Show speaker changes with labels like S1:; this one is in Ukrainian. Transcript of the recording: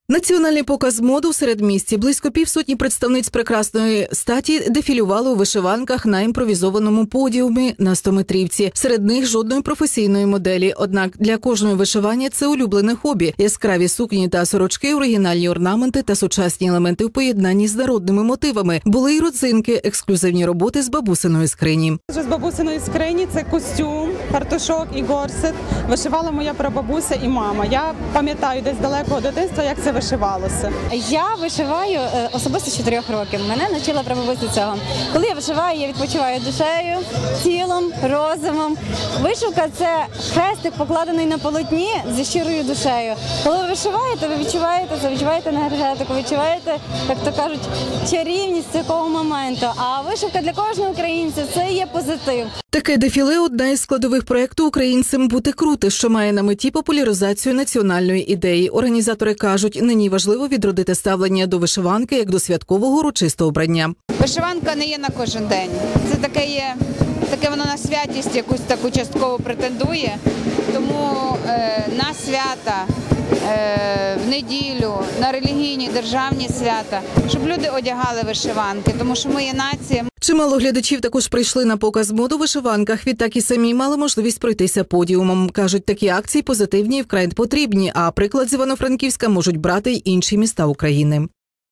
S1: Національний показ моди у середмісті. Близько півсотні представниць прекрасної статі дефілювали у вишиванках на імпровізованому подіумі на 100-метрівці. Серед них жодної професійної моделі. Однак для кожної вишивання це улюблене хобі. Яскраві сукні та сорочки, оригінальні орнаменти та сучасні елементи в поєднанні з народними мотивами. Були й родзинки, ексклюзивні роботи з бабусиної скрині.
S2: З бабусиної скрині це костюм, фартушок і горсет. Вишивала моя прабабуся і мама. Я пам'ятаю десь далекого дитинства, як це вишивалося.
S3: Я вишиваю особисто з 4 років. Мене навчила прабабуся цього. Коли я вишиваю, я відпочиваю душею, тілом, розумом. Вишивка – це хрестик, покладений на полотні зі щирою душею. Коли ви вишиваєте, ви відчуваєте енергетику, відчуваєте, як то кажуть, чарівність цього моменту. А вишивка для кожного українця – це є позитив.
S1: Таке дефіле – одна із складових проєкту «Українцям бути крути», що має на меті популяризацію національної ідеї. Організатори кажуть, нині важливо відродити ставлення до вишиванки як до святкового урочистого вбрання.
S4: Вишиванка не є на кожен день. Це таке воно на святість якусь таку частково претендує. Тому на свята, в неділю, на релігійні, державні свята, щоб люди одягали вишиванки, тому що ми є нація.
S1: Чимало глядачів також прийшли на показ мод у вишиванках, відтак і самі мали можливість пройтися подіумом. Кажуть, такі акції позитивні і вкрай потрібні, а приклад з Івано-Франківська можуть брати й інші міста України.